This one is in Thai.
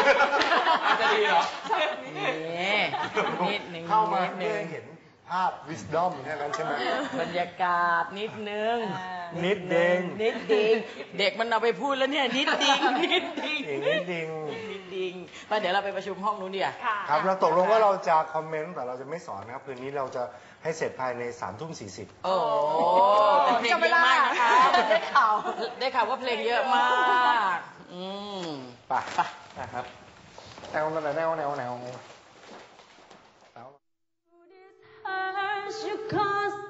จะดีเหรอนี่นิดหนึ่งเข้ามาเพื่อให้เห็นภาพ wisdom แค่นั้นใช่ไหมบรรยากาศนิดนึงนิดเด้งนิดดิงเด็กมันเอาไปพูดแล้วเนี่ยนิดดิงนิดดิงนิดดิงนิดดิงไปเดี๋ยวเราไปประชุมห้องนู้นดีกว่าครับเราตกลงว่าเราจะคอมเมนต์แต่เราจะไม่สอนนะครับคืนนี้เราจะให้เสร็จภายใน3:40 โอ้แต่เพลงเยอะมากนะคะได้ข่าวว่าเพลงเยอะมากไปนะครับแนว You cause